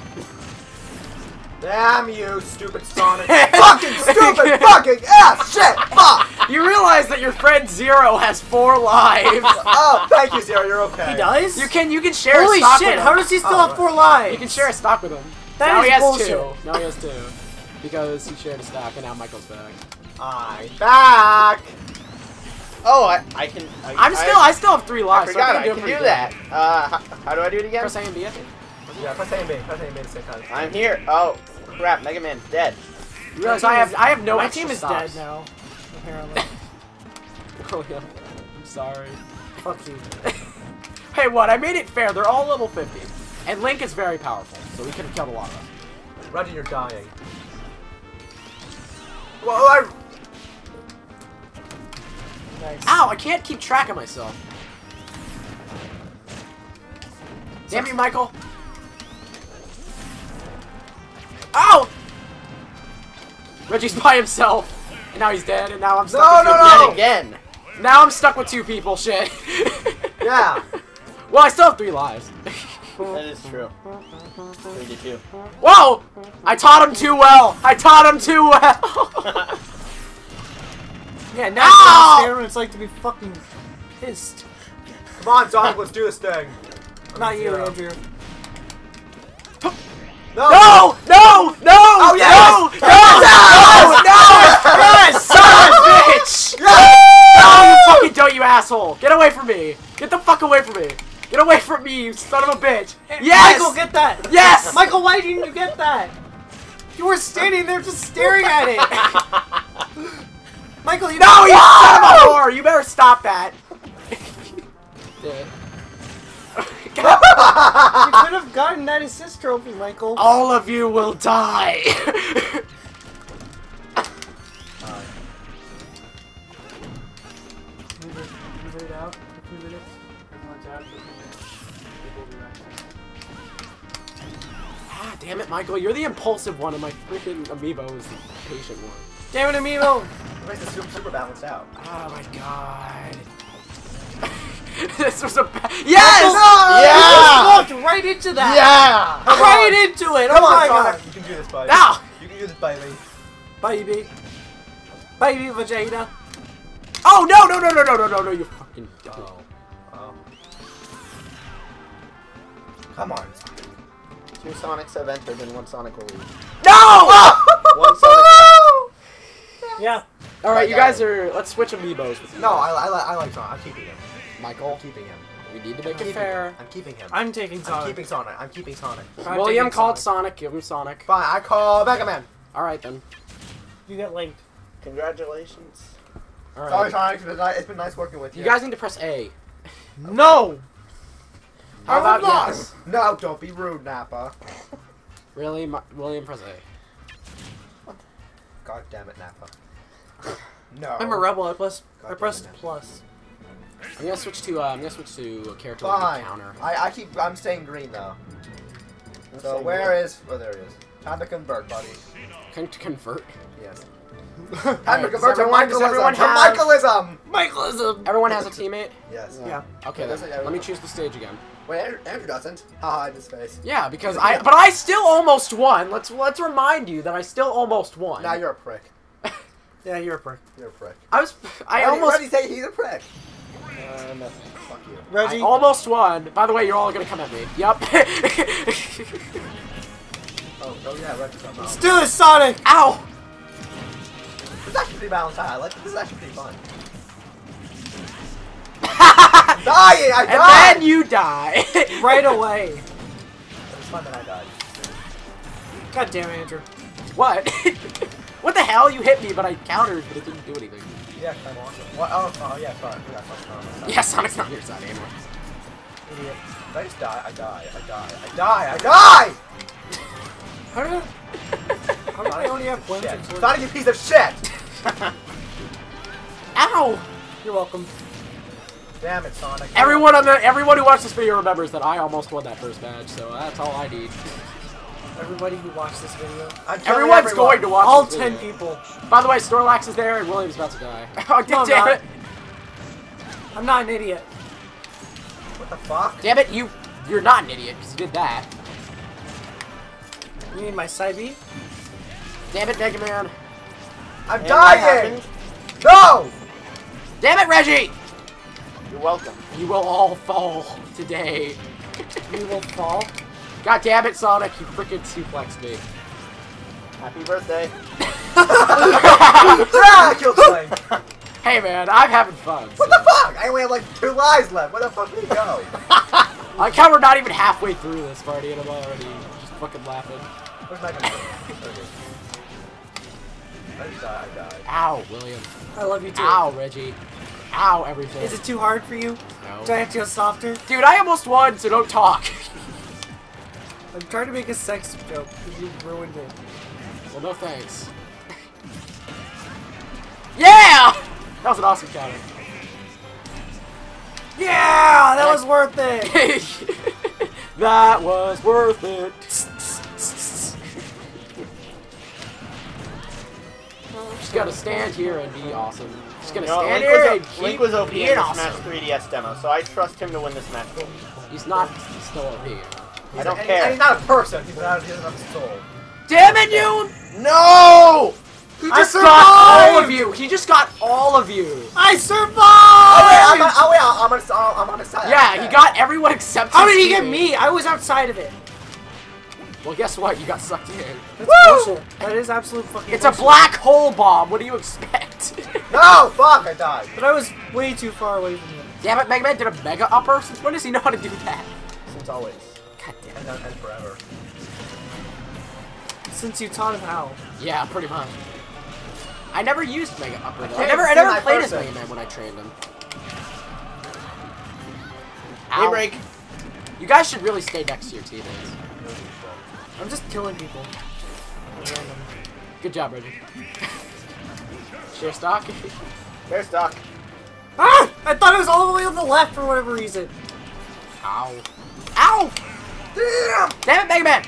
Damn you, stupid Sonic. Fucking stupid fucking ass shit. Fuck. You realize that your friend Zero has 4 lives. Oh, thank you, Zero. You're okay. He does? You can share Holy a stock shit, with him. how does he still Oh, have 4 lives? You can share a stock with him. That Now is he has bullshit. 2. Now he has 2. Because he shared a stock and now Michael's back. I'm back. Oh, I can. I still have 3 I lives. forgot so I I'm can doing do pretty that. How do I do it good. again? Press A and B, I think. Yeah, press A and B. Press A and B at the same time. I'm here. Oh, crap! Mega Man's dead. You realize I have no My extra team is stocks. dead now. Apparently. Oh yeah. I'm sorry. Fuck you. Hey, what? I made it fair. They're all level 50. And Link is very powerful, so we could have killed a lot of them. Reggie, you're dying. Well, Nice. Ow! I can't keep track of myself. Damn you, Michael. Ow! Reggie's by himself. And now he's dead, and now I'm stuck with 2 no. Dead again. Now I'm stuck with 2 people, shit. yeah. Well, I still have 3 lives. That is true. 3 to 2. Whoa! I taught him too well! I taught him too well! Yeah, now Ow! I understand what it's like to be fucking pissed. Come on, Sonic, let's do this thing. Not you, Zero. Andrew. No! No! No! No! Oh, yes! No! No! No! Yes! Son of a bitch! No, you fucking don't, you asshole! Get away from me! Get the fuck away from me! Get away from me, you son of a bitch! Yes! Michael, get that! Yes! Michael, why didn't you get that? You were standing there just staring at it! Michael, you No, you son of a whore! You better stop that! You could have gotten that assist trophy, Michael. All of you will die! Move it out for 2 minutes. Everyone's out for 2 minutes. People will be right back. Ah, damn it, Michael, you're the impulsive one, and my freaking Amiibo is the patient one. Damn it, Amiibo! It makes it super balanced out. Oh my god. This was a yes! Yeah! You just walked right into that! Yeah! Right into it! Come Oh on, my god! Sonic. You can do this, buddy. Ow! You can do this, baby. Baby. Baby vagina. Oh no no no no no no no no! You fucking. Oh. Oh. Come on, Sonic. 2 Sonics have entered and 1 Sonic will leave. No! 1 Sonic. Yeah. All right, you guys are. Let's switch Amiibos with you. No, I like Sonic. I'm keeping him. Michael. I'm keeping him. We need to make I'm it fair. I'm keeping him. I'm taking I'm Sonic. keeping Sonic. I'm keeping Sonic. I'm William taking called Sonic. Give him Sonic. Fine, I call Mega Man. All right then. You get linked. Congratulations. All Sorry, right. Sonic. It's been nice working with you. You guys need to press A. No! How about yes? No, don't be rude, Nappa. Really, William, press A. God damn it, Nappa. No. I'm a rebel. I God pressed damn it. plus. I'm gonna switch to a character with a Fine. counter. I'm staying green though. So where is? Oh, there it is. Time to convert, buddy. To convert. Yes. Alright, Time to convert to does everyone Michaelism. To have- Michaelism. Michaelism! Everyone has a teammate. Yes. Yeah. Okay, That's then. like Let me everyone. choose the stage again. Wait, Andrew doesn't. Haha, in his face. Yeah, because but I still almost won. Let's remind you that I still almost won. Now you're a prick. Yeah, you're a prick. You're a prick. I What almost did he say? He's a prick. Nothing. Fuck you. Reggie? I almost won. By the way, you're all gonna come at me. Yup. Oh yeah, Reggie's on. Let's do this, Sonic! Ow! This is actually pretty balanced out. This is actually pretty fun. dying! I And died! then you die. Right away. It was fun that I died. God damn it, Andrew. What? What the hell? You hit me, but I countered, but it didn't do anything. Yeah, I'm awesome. What? Oh, yeah, sorry. I forgot Sonic's not on my side. Yeah, Sonic's not on your side anymore. Idiot. Did I just die? I die! How do I only have one? Shit. Sonic, you piece of shit! Ow! You're welcome. Damn it, Sonic. Everyone who watched this video remembers that I almost won that first badge, so that's all I need. Everybody who watched this video. Everyone's going to watch All this 10 video. people. By the way, Snorlax is there and William's about to die. Oh, No, I'm damn not. it! I'm not an idiot. What the fuck? Damn it, you're not an idiot because you did that. You need my side B? Damn it, Mega Man. I'm And dying! what happened? No! Damn it, Reggie! You're welcome. You will all fall today. We will fall. God damn it, Sonic! You freaking suplexed me. Happy birthday. Ah, kill Flame! Hey man, I'm having fun. What the fuck? I only have like 2 lives left. Where the fuck did he go? I like how we're not even halfway through this party and I'm already just fucking laughing. Where's my gun? I just died. I died. Ow, William. I love you too. Ow, Reggie. Ow, everything. Is it too hard for you? No. Do I have to go softer? Dude, I almost won, so don't talk. I'm trying to make a sex joke, but you ruined it. Well, no thanks. Yeah! That was an awesome counter. Yeah! That was worth it! That was worth it. Just gotta stand here and be awesome. Just gonna stand here and Link was OP in being this awesome. Smash 3DS demo, so I trust him to win this match. He's not still OP. I don't And care. he's not a person. He doesn't have a soul. Damn it, you! No! He I just got all survived! of you. He just got all of you. I survived! I'm on his side. Yeah, he got everyone except. How his did he get teammate. me? I was outside of it. Well, guess what? You got sucked in. That's bullshit. That is absolute fucking It's a bullshit. black hole bomb. What do you expect? No, fuck, I died. But I was way too far away from him. Damn it, Mega Man did a mega upper. Since when does he know how to do that? Since always. God damn it. And forever. Since you taught him how. Yeah, pretty much. I never used mega upper though. I can't never see my played as person. Mega Man when I trained him. Hey, Ow. break. You guys should really stay next to your teammates. I'm just killing people. Good job, Reggie. Share stock. There's Doc. Ah! I thought it was all the way on the left for whatever reason. Ow. Ow! Damn! Damn it, Mega Man!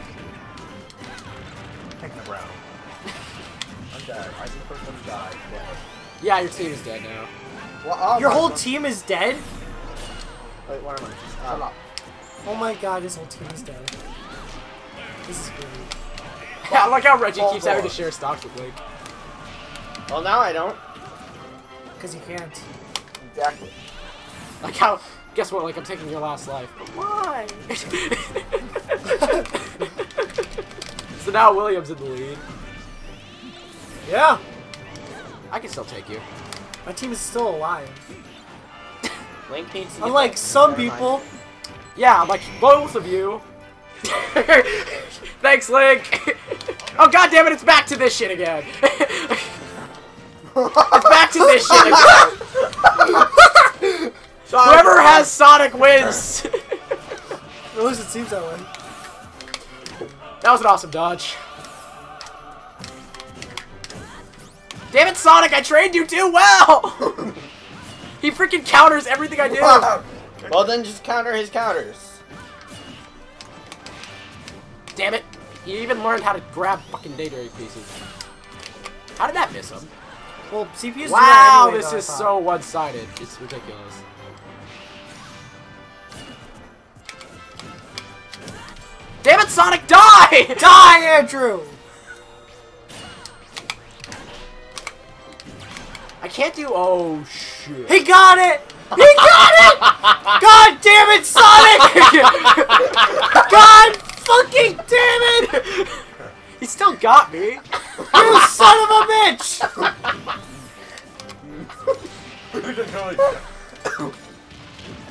Taking a round. I'm dead. I'm the first one to die. Yeah, your team is dead now. Well, oh, Your my whole God. team is dead? Wait, where am I? Shut up. Oh my god, his whole team is dead. This is great. I like how Reggie Full keeps having to force. share stocks with Link. Well, now I don't. Because you can't. Exactly. Like how, guess what, like I'm taking your last life. But why? So now William's in the lead. Yeah! I can still take you. My team is still alive. Link needs to get Unlike back. some Never mind. people. Yeah, like both of you. Thanks, Link. Oh god damn it, it's back to this shit again. It's back to this shit again. Whoever has Sonic wins. At least it seems that way. That was an awesome dodge. Damn it, Sonic, I trained you too well! He freaking counters everything I do! Well, then just counter his counters. Damn it. He even learned how to grab fucking Daydream pieces. How did that miss him? Well, CPUs do Wow, that anyway, this though, I is thought. so one-sided. It's ridiculous. Damn it, Sonic, die! Die, Andrew! I can't do... Oh, shit. He got it! He got it! God damn it, Sonic! God fucking damn it! He still got me. You son of a bitch!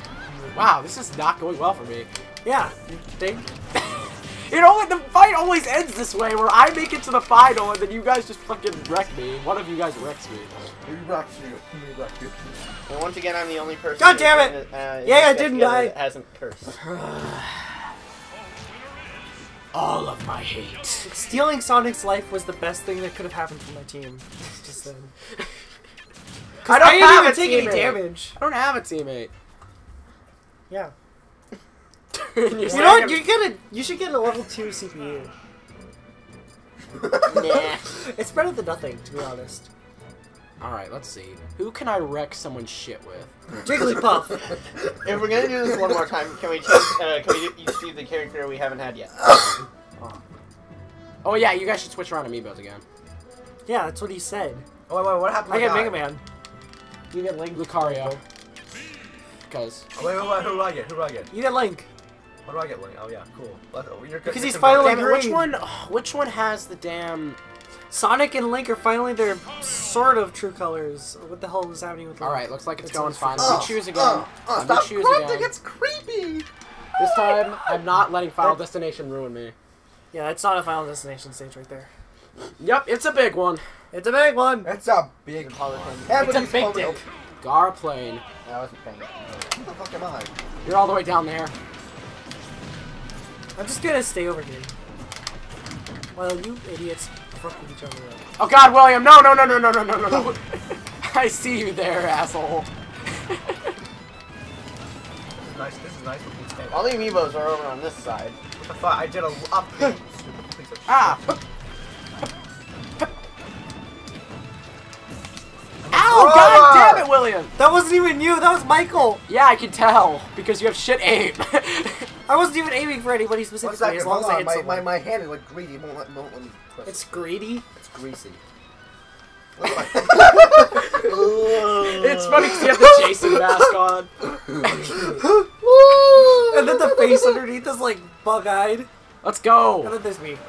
Wow, this is not going well for me. Yeah, you think? The fight always ends this way, where I make it to the final, and then you guys just fucking wreck me. One of you guys wrecks me. We rocked you. We rocked you. And once again, I'm the only person. God damn it! Yeah, I didn't die. That hasn't cursed. All of my hate. Stealing Sonic's life was the best thing that could have happened to my team. Just then. I don't didn't have even a take any teammate. damage. I don't have a teammate. Yeah. You're You know saying what? You should get a level 2 CPU. Nah. It's better than nothing, to be honest. Alright, let's see. Who can I wreck someone's shit with? Jigglypuff. If we're gonna do this one more time, can we each do the character we haven't had yet? Oh yeah, you guys should switch around Amiibos again. Yeah, that's what he said. Oh, wait, what happened? I to get my Mega guy? Man. You get Link Lucario. Because... Oh, wait, who do I get? Who do I get? You get Link. What do I get, Link? Oh, yeah, cool. Because he's finally Damn it, green. which one has the damn... Sonic and Link are finally their sort of true colors. What the hell is happening with Link? Alright, looks like it's It's going so fine. stupid. Let me choose again. Let me Stop choose grunting, again. it's creepy! This time, I'm not letting Final Destination ruin me. Yeah, it's not a Final Destination stage right there. Yep, it's a big one. It's a big one. It's a big It's a big dick. Gar plane. I wasn't paying. What the fuck am I? You're all the way down there. I'm just gonna stay over here. While you idiots fuck with each other up. Oh god, William, no, no, no, no, no, no, no, no, no. I see you there, asshole. This is nice. All the Amiibos are over on this side. What the fuck? I did a up. Stupid piece of shit. Ah! Ow, god damn it, William! That wasn't even you, that was Michael! Yeah, I can tell, because you have shit aim. I wasn't even aiming for anybody One specifically, second, as long as I hold hit on. someone. My hand is like greedy. Won't let me twist. It's greedy. It's greasy. It's funny because you have the Jason mask on. And then the face underneath is like bug-eyed. Let's And go. then there's me.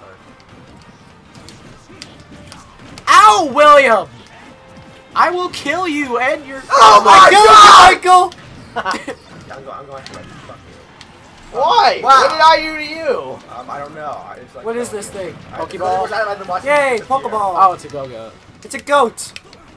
Ow, William! I will kill you and your... Oh my god! Michael! I'm going to like fuck you. Why? Wow. What did I do to you? I don't know. It's like, What is this thing? Pokeball? I've been watching Yay, this year. Pokeball! Oh, it's a go-go. It's a goat!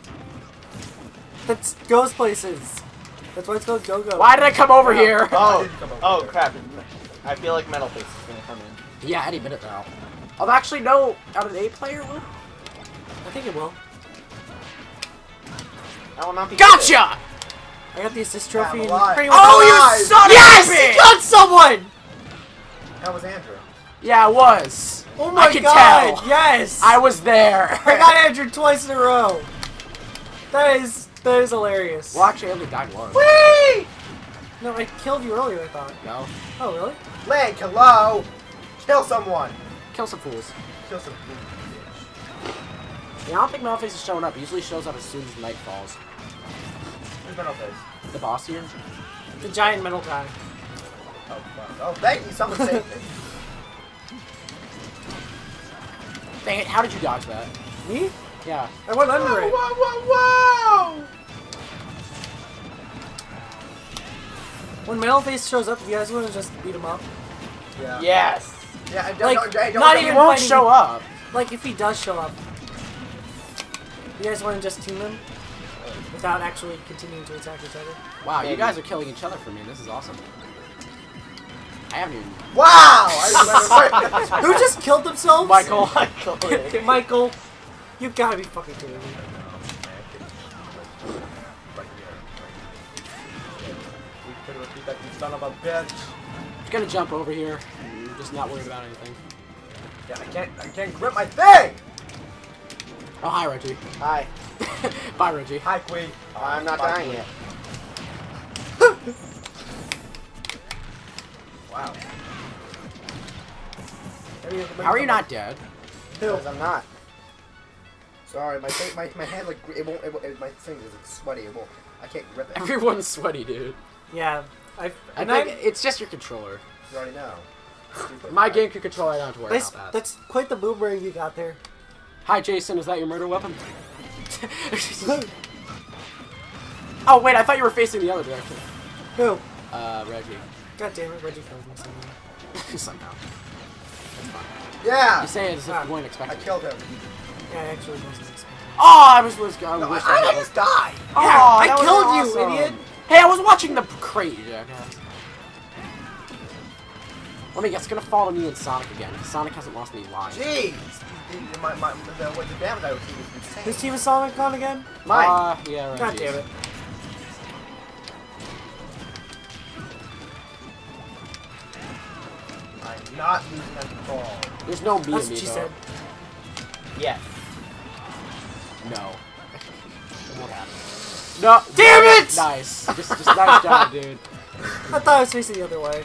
That goes places. That's why it's called Go-Go. Why did I come over here? Oh crap. I feel like Metal Face is gonna come in. Yeah, any minute now. Oh, actually, no. Out of an 8-player, will? I think it will. I will not be Gotcha! I got the assist trophy and alive. pretty much... Oh, you Alive. son Yes! of a He bitch! got someone! That was Andrew. Yeah, I was. Oh my I can god! tell. Yes! I was there. I got Andrew twice in a row. That is hilarious. Well, actually, I only died once. Whee! No, I killed you earlier, I thought. No. Oh, really? Link, hello! Kill someone! Kill some fools. Kill some bitch. Yeah, I don't think Metalface is showing up. He usually shows up as soon as night falls. Who's Metal Face? The boss here. The giant metal guy. Oh, wow. Oh, thank you. Someone saved me. Dang it, how did you dodge that? Me? Yeah. I went under it. Whoa, whoa, whoa! When Metalface shows up, you guys want to just beat him up? Yeah. Yes. Yeah, Like, don't not He even won't fighting- show up. Like, if he does show up, you guys want to just team him? Without actually continuing to attack each other? Wow, you Maybe. guys are killing each other for me. This is awesome. I haven't even... Wow! I Who just killed themselves? Michael. Okay, Michael, you gotta be fucking kidding me. Son of a bitch. I'm gonna jump over here. I'm just not worried about anything. Yeah, I can't grip my thing! Oh, hi, Reggie. Hi. Bye, Reggie. Hi, Queen. I'm not Bye, dying Queen. yet. Wow. How are you not dead? Because I'm not. Sorry, my hand like my thing is like sweaty. I can't grip it. Everyone's sweaty, dude. Yeah, I think it's just your controller. You already know. Stupid. My GameCube controller, I don't have to worry about that. That's quite the boomerang you got there. Hi, Jason. Is that your murder weapon? Oh, wait. I thought you were facing the other direction. Who? Reggie. God damn it, Reggie killed me somehow. Somehow. That's fine. Yeah! You say it as if you weren't I expecting. killed him. Yeah, I actually wasn't expecting. Oh, I was I No, wish I I just died! Oh, Yeah, that I was killed you, awesome. idiot! Hey, I was watching the crate, jackass. Let me guess, it's gonna fall to me and Sonic again. Sonic hasn't lost any lives. Jeez! The damage I was doing was insane. Whose team is Sonic on again? Mine. Yeah, right. God damn it. I'm not losing that control. There's no me That's in me, what she though. said. Yes. No. What happened? No! Damn it! Nice. Just nice job, dude. I thought I was facing the other way.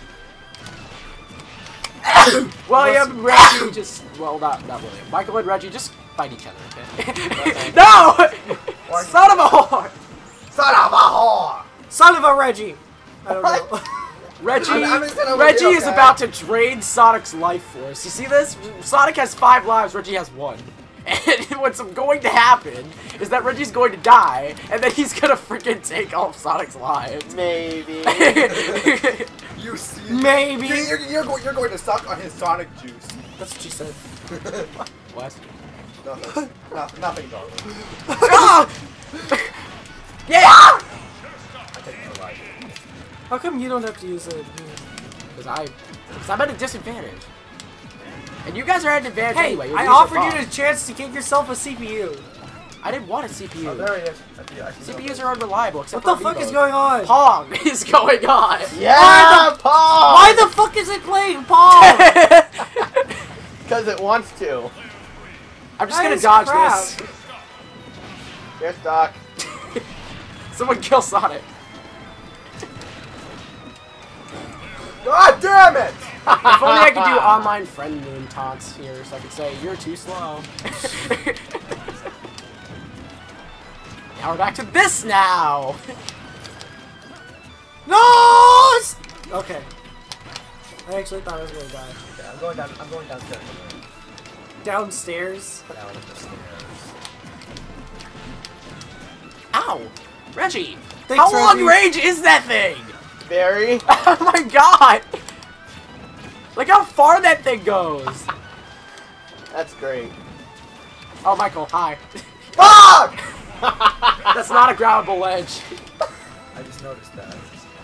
William, Reggie, just... Well, not William. Michael and Reggie, just fight each other, okay? No! Son of a whore! Son of a whore! Son of a Reggie! I don't know. Reggie, I'm just gonna Reggie leave it, is okay? about to drain Sonic's life force. You see this? Sonic has 5 lives, Reggie has 1. And what's going to happen is that Reggie's going to die, and then he's gonna freaking take all of Sonic's lives. Maybe. You see? Maybe. You're going to suck on his Sonic juice. That's what she said. What? Nothing's wrong. Ah! Yeah! I take no life. How come you don't have to use it? Because I'm at a disadvantage. And you guys are at an advantage Hey, anyway. I offered you the chance to get yourself a CPU. I didn't want a CPU. Oh, there he is. I see CPUs are unreliable, except What the for fuck is Amiibos. going on? Pong is going on. Yeah, Paul! Why the fuck is it playing Paul? Because it wants to. I'm just That gonna is dodge crap. this. Here's Doc. Someone kill Sonic. God damn it! If only I could do online friend moon taunts here, so I could say, you're too slow. Now we're back to this now! No! Okay. I actually thought I was gonna die. Okay, I'm going downstairs. Downstairs? Down the stairs. Ow! Reggie! Thanks, How long Reggie. range is that thing? Barry. Oh my god! Look how far that thing goes! That's great. Oh, Michael, hi. Fuck! That's not a grabbable ledge. I just noticed that.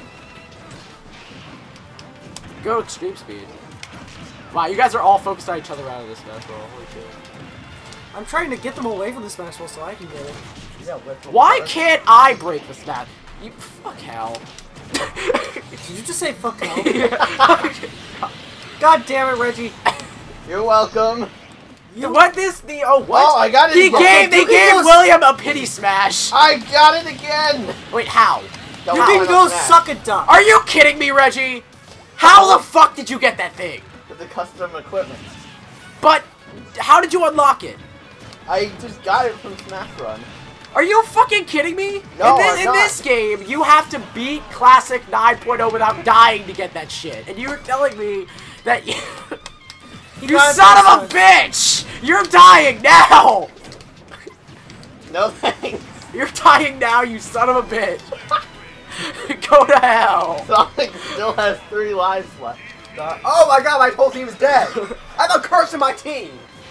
Go extreme speed. Wow, you guys are all focused on each other out of this mess, bro. Holy shit. I'm trying to get them away from the Smash Ball so I can get it. Yeah, with the Why water. can't I break this map? You fuck hell. Did you just say fuck no? God damn it, Reggie. You're welcome. What this the what? Oh, I got it They again. gave William a pity smash. I got it again. Wait, how? Don't You want can to go smash. suck a duck. Are you kidding me, Reggie? How the fuck did you get that thing? With the custom equipment. But how did you unlock it? I just got it from Smash Run. Are you fucking kidding me? No, in I'm this not. game, you have to beat Classic 9.0 without dying to get that shit. And you were telling me that you... You got it son this of a bitch! You're dying now! No thanks. You're dying now, you son of a bitch! Go to hell! Sonic still has 3 lives left. Oh my god, my whole team is dead! I have a curse in my team!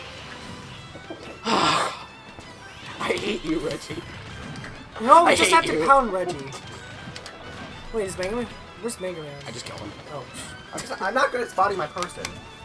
I hate you, Reggie. No, we I just hate have to you. pound Reggie. Wait, is Mega Man? Where's Mega Man? I just killed him. Oh, I'm not good at spotting my person.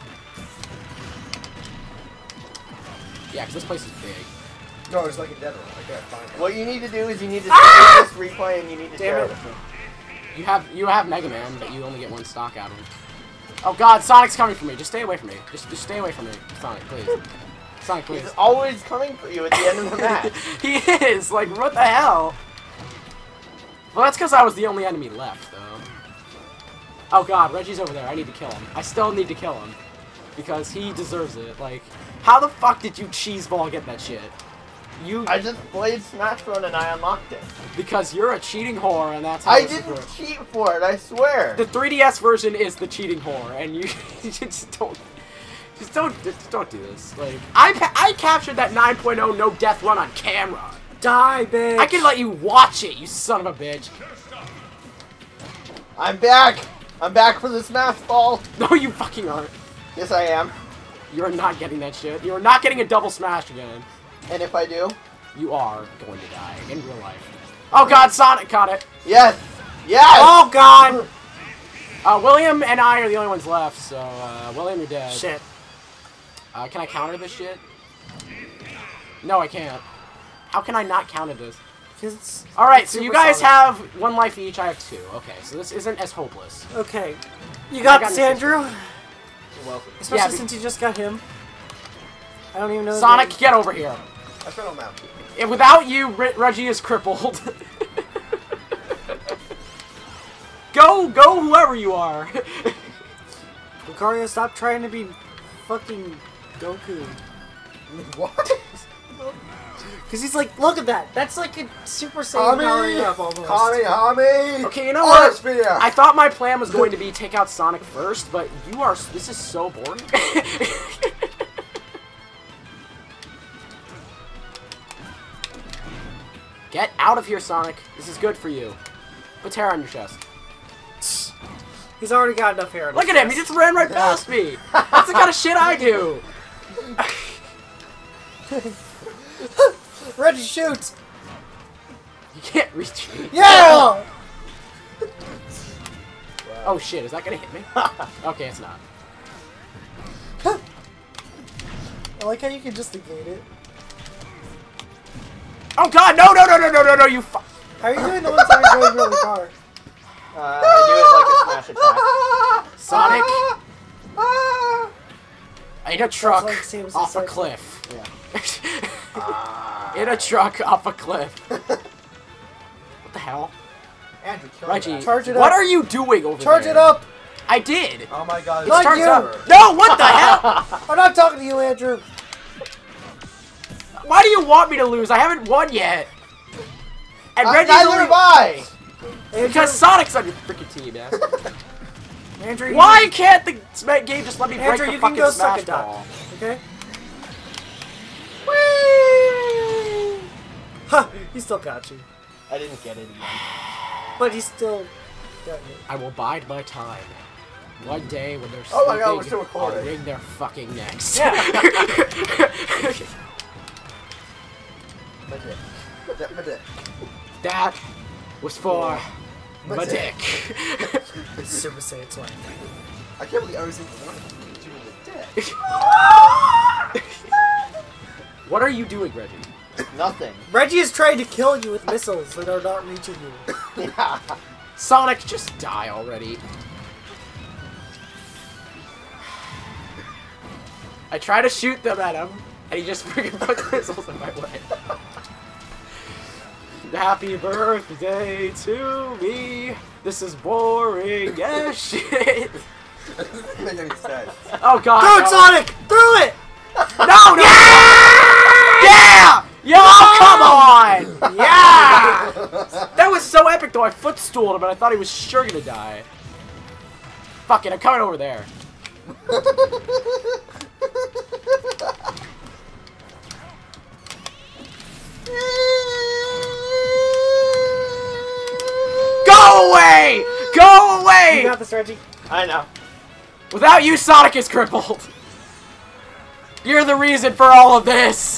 Yeah, because this place is big. No, it's like a dead one. I can't find it. What you need to do is you need to save this replay and you need to Damn share it. it with me. You have Mega Man, but you only get 1 stock out of him. Oh god, Sonic's coming for me. Just stay away from me. Just stay away from me, Sonic, please. Sonic, please. He's always coming for you at the end of the match. He is! Like, what the hell? Well, that's because I was the only enemy left, though. Oh god, Reggie's over there. I need to kill him. I still need to kill him. Because he deserves it. Like, how the fuck did you cheeseball get that shit? You... I just played Smash Run and I unlocked it. Because you're a cheating whore, and that's how I this didn't works. cheat for it, I swear. The 3DS version is the cheating whore, and you just don't do this. Like, I captured that 9.0 no death run on camera. die, bitch! I can let you watch it, you son of a bitch. I'm back! I'm back for the smash ball! No, you fucking aren't. Yes, I am. You're not getting that shit. You're not getting a double smash again. And if I do? You are going to die in real life. Oh god, Sonic caught it. Yes! Yes! Oh god! William and I are the only ones left, so, William, you're dead. Shit. Can I counter this shit? No, I can't. How can I not counter this? Alright, so you guys have 1 life each, I have 2. Okay, so this isn't as hopeless. Okay. You got I this, Andrew? You're welcome. Especially since you just got him. I don't even know. Sonic, get over here. I still don't know. Without you, Reggie is crippled. Go, whoever you are. Lucario, stop trying to be fucking Goku. What? Because he's like, look at that. That's like a Super Saiyan powering up almost. Hami! Okay, you know what? Spear. I thought my plan was going to be take out Sonic first, but you are. This is so boring. Get out of here, Sonic. This is good for you. Put hair on your chest. He's already got enough hair on Look his at him. He chest. just ran right past me. That's the kind of shit I do. Reggie, shoot! You can't reach me. Yeah! Oh shit, is that gonna hit me? Okay, it's not. I like how you can just negate it. Oh god, no, you fu- How are you doing the ones that are going really far? I do it like a smash attack. Sonic, in a truck like seems off a like- cliff. Yeah. In a truck off a cliff. What the hell? Andrew, kill Reggie, that. Charge it what up. are you doing over Charge there? it up! I did. Oh my god. It Not starts you. up. No, what the hell? I'm not talking to you, Andrew. Why do you want me to lose? I haven't won yet. And Reggie's Neither only... have I! Because Sonic's on your freaking team, man. Andrew, Why can't the game just let me break Andrew, the you can fucking go suck smash a duck. ball? Okay? Whee! Ha! He still got you. I didn't get it again. But he still got you. I will bide my time. One day when they're Oh my God, we're sleeping, still recording. I'll wring their fucking necks. My dick. My dick. That was for My my dick. dick. Super Saiyan swing. I can't believe every single one of them hit you in the dick. What are you doing, Reggie? Nothing. Reggie is trying to kill you with missiles that are not reaching you. Sonic, just die already. I try to shoot them at him, and he just freaking puts missiles in my way. Happy birthday to me. This is boring as shit. That doesn't make any sense. Oh god. Throw it, no. Sonic! Throw it! No, no! Yeah! Yeah! Oh, come on! Yeah! That was so epic though. I footstooled him and I thought he was sure gonna die. Fuck it, I'm coming over there. Go away! Go away! You got this, Reggie. I know. Without you, Sonic is crippled. You're the reason for all of this.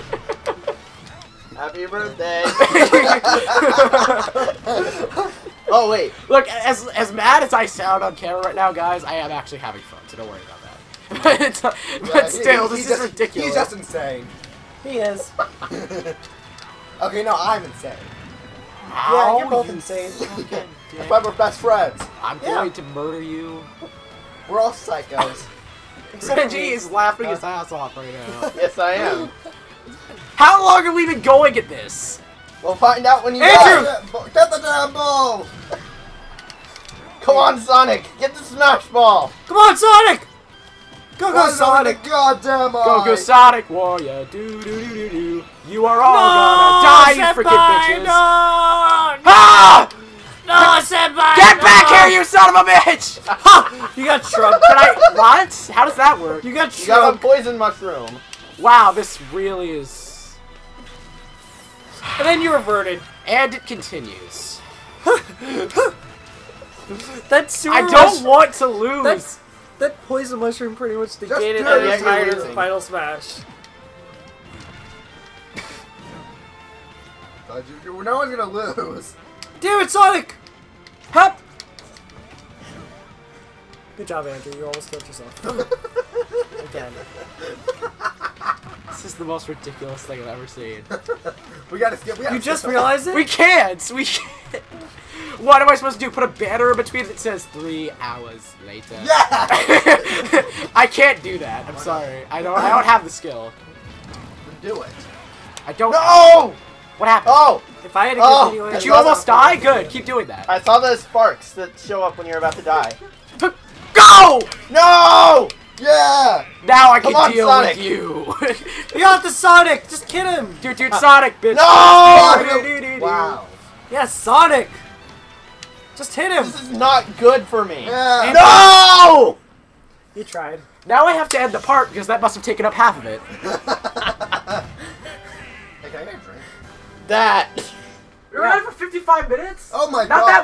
Happy birthday. Oh, wait. Look, as mad as I sound on camera right now, guys, I am actually having fun, so don't worry about that. but still, this is ridiculous. He's just insane. He is. Okay, no, I'm insane. Yeah, you're both you insane. fucking dick. That's why we're best friends. I'm going to murder you. We're all psychos. Reggie is laughing his ass off right now. Yes, I am. How long have we been going at this? We'll find out when you Andrew! die. Get the damn ball! Come on, Sonic. Get the smash ball. Come on, Sonic! Go, go, Sonic! Goddamn Go Sonic Warrior, do do do do do. You are all gonna die, you freaking bitches! No! Ah! No, Senpai! Get back here, you son of a bitch! Ha! You got shrunk. Can I? What? How does that work? You got You got a shrunk. poison mushroom. Wow, this really is. And then you reverted. And it continues. That sewer I don't want to lose. That poison mushroom pretty much negated do it, the you're entire losing. final smash. No one's gonna lose. Damn it, Sonic! Hep! Good job, Andrew. You almost killed yourself. Again. This is the most ridiculous thing I've ever seen. We gotta skip. You just realized it? We can't. We can't. What am I supposed to do? Put a banner in between that says 3 hours later. Yeah. I can't do that. I'm sorry. I don't have the skill. Do it. I don't. No. What happened? Oh! If I had a Oh, good video, Did you almost die? Good. Keep doing that. I saw the sparks that show up when you're about to die. Go! No! Yeah. Now I can Come on, deal Sonic. with you. You got the Sonic! Just kill him! Dude, Sonic, bitch. No! Wow. Yes, Sonic! Just hit him! This is not good for me. Yeah. No! You tried. Now I have to end the part because that must have taken up half of it. Hey, can I get a drink? That. We were at it for 55 minutes? Oh my Not god. that